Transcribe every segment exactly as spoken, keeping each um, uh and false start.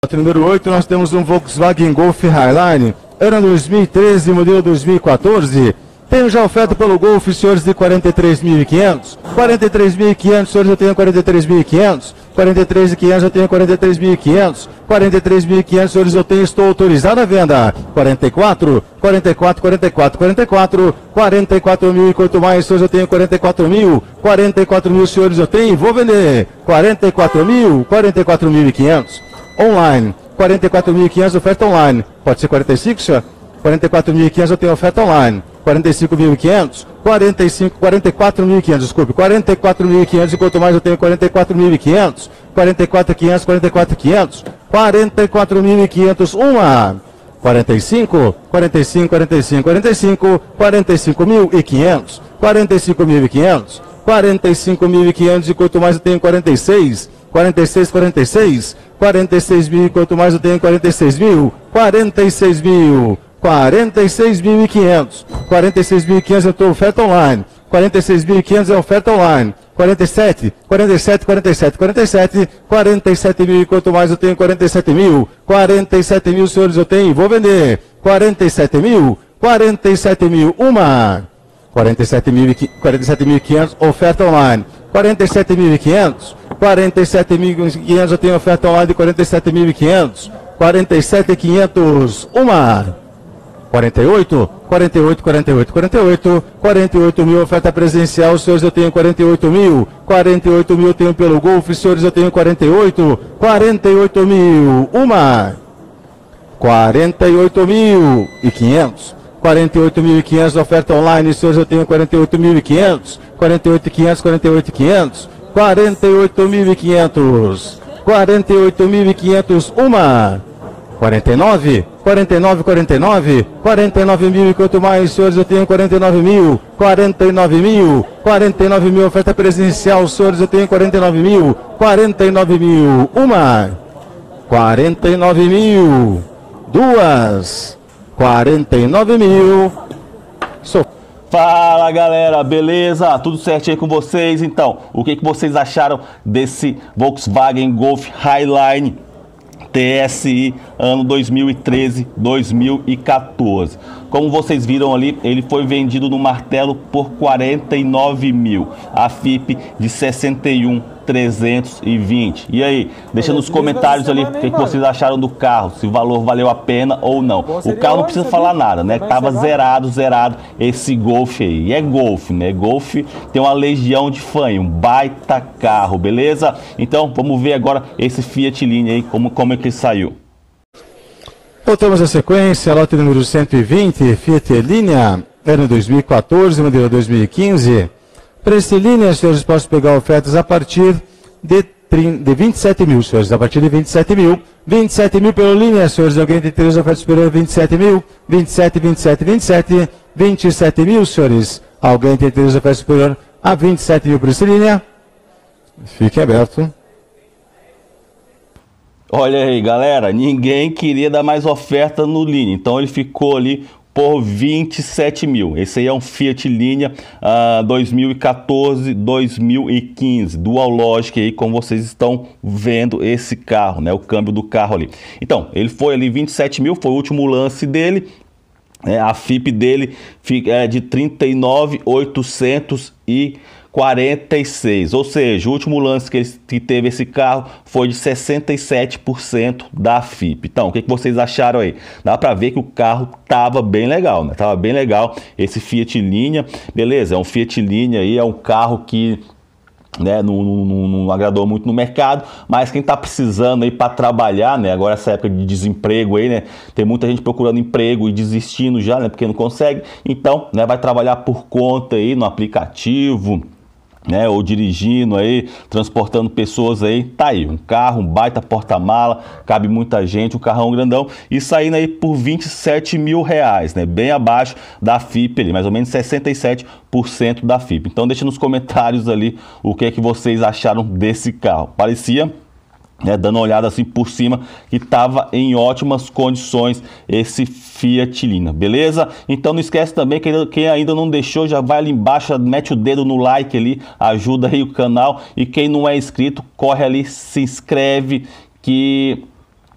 Número oito, nós temos um Volkswagen Golf Highline, ano dois mil e treze, modelo dois mil e quatorze. Tenho já oferta pelo Golf, senhores, de quarenta e três mil e quinhentos. quarenta e três mil e quinhentos, senhores, eu tenho quarenta e três mil e quinhentos. quarenta e três mil e quinhentos, eu tenho quarenta e três mil e quinhentos. quarenta e três mil e quinhentos, senhores, eu tenho, estou autorizado à venda. quarenta e quatro, quarenta e quatro, quarenta e quatro, quarenta e quatro, quarenta e quatro mil, e quanto mais, senhores, eu tenho quarenta e quatro mil. quarenta e quatro mil, senhores, eu tenho, vou vender. quarenta e quatro mil, quarenta e quatro mil e quinhentos. Online, quarenta e quatro mil e quinhentos, oferta online. Pode ser quarenta e cinco, senhor? quarenta e quatro mil e quinhentos, eu tenho oferta online. quarenta e cinco mil e quinhentos, quarenta e cinco, quarenta e quatro mil e quinhentos, desculpe, quarenta e quatro mil e quinhentos, e quanto mais eu tenho quarenta e quatro mil e quinhentos, quarenta e quatro mil e quinhentos, quarenta e quatro mil e quinhentos, quarenta e quatro mil e quinhentos, uma, quarenta e cinco, quarenta e cinco, quarenta e cinco, quarenta e cinco, quarenta e cinco mil e quinhentos, quarenta e cinco mil e quinhentos, quarenta e cinco mil e quinhentos, e quanto mais eu tenho quarenta e seis, quarenta e seis, quarenta e seis, quarenta e seis mil, e quanto mais eu tenho quarenta e seis mil, quarenta e seis mil, quarenta e seis mil e quinhentos, quarenta e seis mil e quinhentos, eu estou oferta online, quarenta e seis mil e quinhentos é oferta online, quarenta e sete, quarenta e sete, quarenta e sete, quarenta e sete, quarenta e sete mil, e quanto mais eu tenho quarenta e sete mil, quarenta e sete mil, senhores, eu tenho, vou vender, quarenta e sete mil, quarenta e sete mil, uma, quarenta e sete mil e quinhentos, oferta online, quarenta e sete mil e quinhentos, quarenta e sete mil e quinhentos, eu tenho oferta online de quarenta e sete mil e quinhentos, quarenta e sete mil e quinhentos, uma, quarenta e oito, quarenta e oito, quarenta e oito, quarenta e oito, quarenta e oito mil, oferta presencial, senhores, eu tenho quarenta e oito mil, quarenta e oito mil eu tenho pelo Golf, senhores, eu tenho quarenta e oito, quarenta e oito mil, uma, quarenta e oito mil e quinhentos, quarenta e oito mil e quinhentos, oferta online, senhores, eu tenho quarenta e oito mil e quinhentos, quarenta e oito mil e quinhentos, quarenta e oito mil e quinhentos, quarenta e oito mil e quinhentos, quarenta e oito mil e quinhentos, uma, quarenta e nove, quarenta e nove, quarenta e nove, quarenta e nove mil, e quanto mais, senhores, eu tenho quarenta e nove mil, quarenta e nove mil, quarenta e nove mil, oferta presencial, senhores, eu tenho quarenta e nove mil, quarenta e nove mil, uma, quarenta e nove mil, duas, quarenta e nove mil, sou. Fala galera, beleza? Tudo certinho aí com vocês? Então, o que, que vocês acharam desse Volkswagen Golf Highline T S I ano dois mil e treze, dois mil e quatorze? Como vocês viram ali, ele foi vendido no martelo por quarenta e nove mil, a F I P de sessenta e um mil trezentos e vinte. E aí, deixa nos comentários ali o que, que vocês acharam do carro, se o valor valeu a pena ou não. O carro não precisa falar nada, né? Tava zerado, zerado esse Golf aí. E é Golf, né? Golf tem uma legião de fã, um baita carro, beleza? Então, vamos ver agora esse Fiat Linea aí, como, como é que saiu. Voltamos à sequência, lote número cento e vinte, Fiat Linea, ano dois mil e quatorze, modelo dois mil e quinze. Para esse Linea, senhores, posso pegar ofertas a partir de, de vinte e sete mil, senhores, a partir de vinte e sete mil. vinte e sete mil pelo Linea, senhores, alguém tem três ofertas superiores a vinte e sete mil, vinte e sete, vinte e sete, vinte e sete, vinte e sete mil, senhores, alguém tem três ofertas superiores a vinte e sete mil para esse Linea. Fique aberto. Olha aí, galera, ninguém queria dar mais oferta no Linea, então ele ficou ali por vinte e sete mil. Esse aí é um Fiat Linea uh, dois mil e quatorze, dois mil e quinze, Dual Logic aí, como vocês estão vendo esse carro, né? O câmbio do carro ali. Então, ele foi ali vinte e sete mil, foi o último lance dele. É, a F I P dele é de trinta e nove mil oitocentos e quarenta e seis, ou seja, o último lance que, ele, que teve esse carro foi de sessenta e sete por cento da F I P. Então, o que, que vocês acharam aí? Dá pra ver que o carro tava bem legal, né? Tava bem legal esse Fiat Linea, beleza? É um Fiat Linea aí, é um carro que, né, não, não, não agradou muito no mercado, mas quem tá precisando aí para trabalhar, né, agora essa época de desemprego aí, né, tem muita gente procurando emprego e desistindo já, né, porque não consegue, então, né, vai trabalhar por conta aí no aplicativo, né, ou dirigindo aí, transportando pessoas aí, tá aí, um carro, um baita porta-mala, cabe muita gente, um carrão grandão, e saindo aí por vinte e sete mil reais, né, bem abaixo da F I P ali, mais ou menos sessenta e sete por cento da F I P. Então deixa nos comentários ali o que é que vocês acharam desse carro. Parecia, né, dando uma olhada assim por cima, que estava em ótimas condições esse Fiat Linea, beleza? Então não esquece também que quem ainda não deixou, já vai ali embaixo, mete o dedo no like ali, ajuda aí o canal, e quem não é inscrito, corre ali, se inscreve, que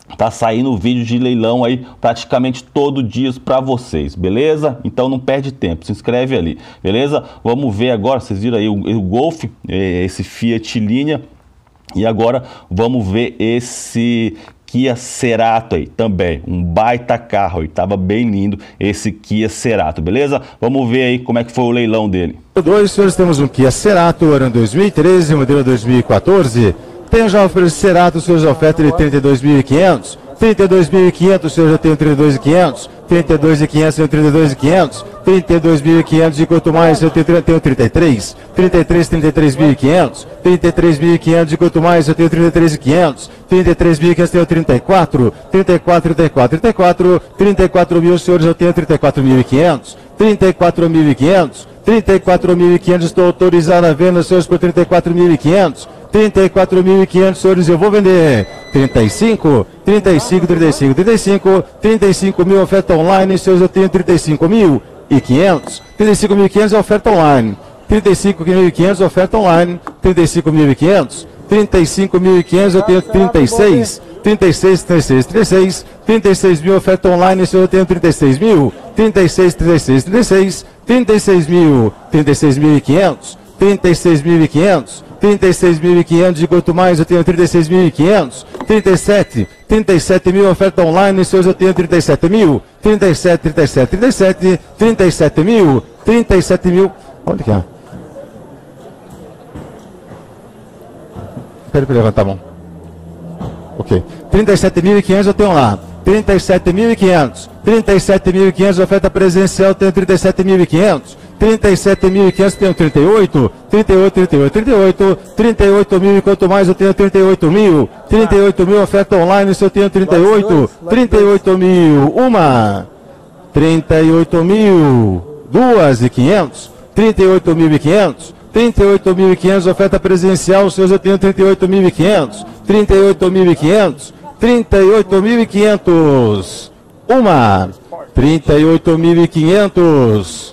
Tá saindo vídeo de leilão aí praticamente todo dia para vocês, beleza? Então não perde tempo, se inscreve ali, beleza? Vamos ver agora, vocês viram aí o, o Golf, esse Fiat Linea, e agora vamos ver esse Kia Cerato aí também, um baita carro, e tava bem lindo esse Kia Cerato, beleza? Vamos ver aí como é que foi o leilão dele. Dois senhores, temos um Kia Cerato, ano dois mil e treze, modelo dois mil e quatorze. Tem já o Cerato, senhores, oferta de trinta e dois mil e quinhentos. trinta e dois mil e quinhentos, senhor, já tem trinta e dois mil e quinhentos. trinta e dois mil e quinhentos, eu tenho trinta e dois mil e quinhentos. trinta e dois mil e quinhentos, e quanto mais, eu tenho, tenho trinta e três. trinta e três, trinta e três mil e quinhentos. trinta e três mil e quinhentos, e quanto mais, eu tenho trinta e três mil e quinhentos. trinta e três mil e quinhentos, eu tenho trinta e quatro. trinta e quatro, trinta e quatro, trinta e quatro. trinta e quatro mil, senhores, eu tenho trinta e quatro mil e quinhentos. trinta e quatro mil e quinhentos. trinta e quatro mil e quinhentos, estou autorizado a venda, senhores, por trinta e quatro mil e quinhentos. trinta e quatro mil e quinhentos, senhores, eu vou vender. trinta e cinco, trinta e cinco, trinta e cinco, trinta e cinco, trinta e cinco mil, oferta online, senhores, eu tenho trinta e cinco mil e quinhentos. trinta e cinco mil e quinhentos é oferta online. trinta e cinco mil e quinhentos, oferta online. trinta e cinco mil e quinhentos. trinta e cinco mil e quinhentos, eu tenho trinta e seis. trinta e seis, trinta e seis, trinta e seis. trinta e seis mil, oferta online, senhor, eu tenho trinta e seis mil. trinta e seis, trinta e seis, trinta e seis. trinta e seis mil, trinta e seis mil e quinhentos. trinta e seis mil e quinhentos. trinta e seis mil e quinhentos, e quanto mais, eu tenho trinta e seis mil e quinhentos. trinta e sete, trinta e sete mil, oferta online, senhores, eu tenho trinta e sete mil. trinta e sete, trinta e sete, trinta e sete. trinta e sete mil, trinta e sete mil. Onde que é? Espera para levantar a mão. Ok. trinta e sete mil e quinhentos eu tenho lá. trinta e sete mil e quinhentos. trinta e sete mil e quinhentos, oferta presencial, eu tenho trinta e sete mil e quinhentos. trinta e sete mil e quinhentos, tenho trinta e oito. trinta e oito, trinta e oito, trinta e oito. trinta e oito mil, e quanto mais, eu tenho trinta e oito mil. trinta e oito mil, oferta online, se eu tenho trinta e oito. trinta e oito mil, uma. trinta e oito mil, duas e quinhentos. trinta e oito mil e quinhentos. trinta e oito mil e quinhentos, oferta presencial, seus, eu tenho trinta e oito mil e quinhentos. trinta e oito mil e quinhentos. trinta e oito mil e quinhentos. Uma. trinta e oito mil e quinhentos.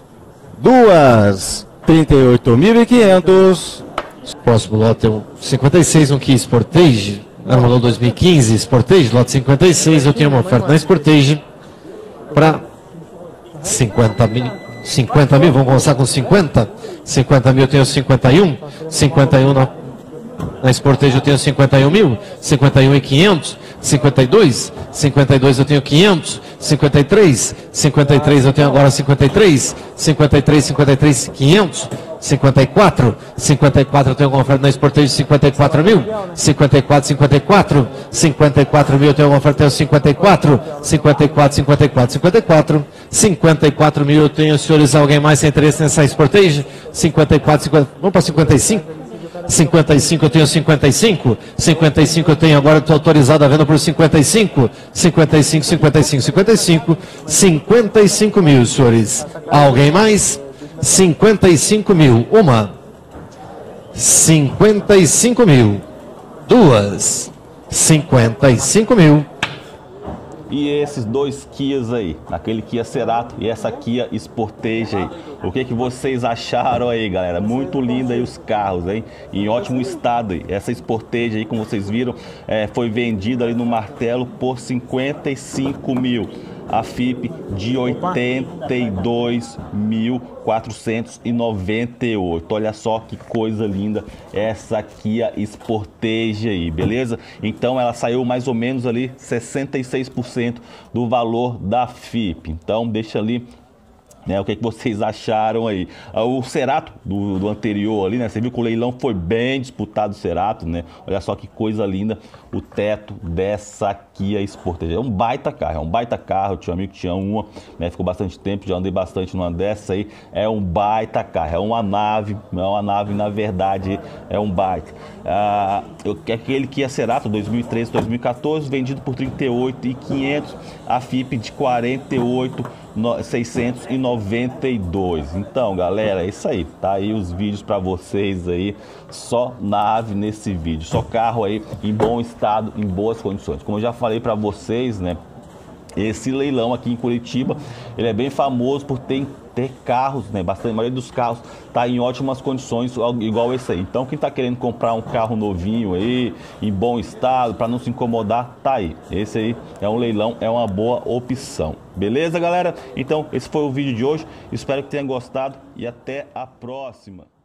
Duas. trinta e oito mil e quinhentos. Próximo lote é um cinquenta e seis, um Kia Sportage. Era um modelo dois mil e quinze, Sportage, lote cinquenta e seis. Eu tenho uma oferta na Sportage para cinquenta mil. cinquenta mil, vamos começar com cinquenta. cinquenta mil eu tenho cinquenta e um. cinquenta e um na, na Sportage eu tenho cinquenta e um mil. cinquenta e um e quinhentos. cinquenta e dois. cinquenta e dois eu tenho quinhentos. cinquenta e três. cinquenta e três eu tenho agora cinquenta e três. cinquenta e três, cinquenta e três, quinhentos. cinquenta e quatro. cinquenta e quatro eu tenho uma oferta na Sportage de cinquenta e quatro mil. cinquenta e quatro, cinquenta e quatro. cinquenta e quatro mil eu tenho uma oferta de cinquenta e quatro. cinquenta e quatro, cinquenta e quatro, cinquenta e quatro. cinquenta e quatro mil eu tenho, senhores, alguém mais tem interesse nessa Sportage? cinquenta e quatro, cinquenta. Vamos para cinquenta e cinco? cinquenta e cinco eu tenho cinquenta e cinco. cinquenta e cinco eu tenho agora, estou autorizado a venda por cinquenta e cinco. cinquenta e cinco, cinquenta e cinco, cinquenta e cinco. cinquenta e cinco mil, senhores. Alguém mais? cinquenta e cinco mil. Uma. cinquenta e cinco mil. Duas. cinquenta e cinco mil. E esses dois Kias aí, aquele Kia Cerato e essa Kia Sportage aí, o que que vocês acharam aí, galera? Muito lindo aí os carros, hein? Em ótimo estado aí. Essa Sportage aí, como vocês viram, é, foi vendida ali no martelo por cinquenta e cinco mil. A F I P de oitenta e dois mil quatrocentos e noventa e oito. Olha só que coisa linda essa Kia Sportage aí, beleza? Então ela saiu mais ou menos ali sessenta e seis por cento do valor da F I P. Então deixa ali, né, o que, é que vocês acharam aí? O Cerato do, do anterior ali, né? Você viu que o leilão foi bem disputado, o Cerato, né? Olha só que coisa linda o teto dessa Kia Sportage. É um baita carro, é um baita carro. Eu tinha um amigo que tinha uma, né? Ficou bastante tempo, já andei bastante numa dessa aí. É um baita carro, é uma nave, não é uma nave, na verdade, é um baita. Ah, eu, aquele Kia Cerato dois mil e treze, dois mil e quatorze, vendido por trinta e oito mil e quinhentos, a F I P de quarenta e oito mil seiscentos e noventa e dois. Então, galera, é isso aí. Tá aí os vídeos para vocês aí. Só nave nesse vídeo, só carro aí em bom estado, em boas condições. Como eu já falei para vocês, né? Esse leilão aqui em Curitiba, ele é bem famoso por ter, ter carros, né? Bastante, a maioria dos carros tá em ótimas condições, igual esse aí. Então quem tá querendo comprar um carro novinho aí, em bom estado, para não se incomodar, tá aí. Esse aí é um leilão, é uma boa opção. Beleza, galera? Então esse foi o vídeo de hoje. Espero que tenha gostado e até a próxima.